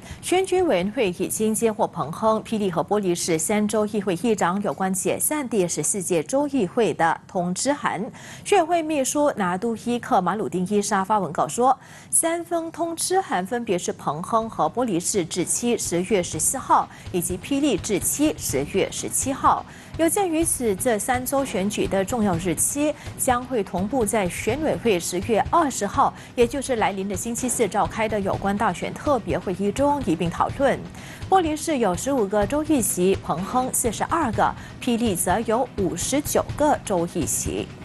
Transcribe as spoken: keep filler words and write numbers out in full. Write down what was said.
选举委员会已经接获彭亨、霹雳和玻璃市三州议会议长有关解散第十四届州议会的通知函。选委会秘书拿督伊克马鲁丁伊莎发文稿说，三封通知函分别是彭亨和玻璃市至期十月十四号，以及霹雳至期十月十七号。有鉴于此，这三州选举的重要日期将会同步在选委会十月二十号，也就是来临的星期四召开的有关大选特别会议中一并讨论。玻璃市有十五个州议席，彭亨四十二个，霹雳则有五十九个州议席。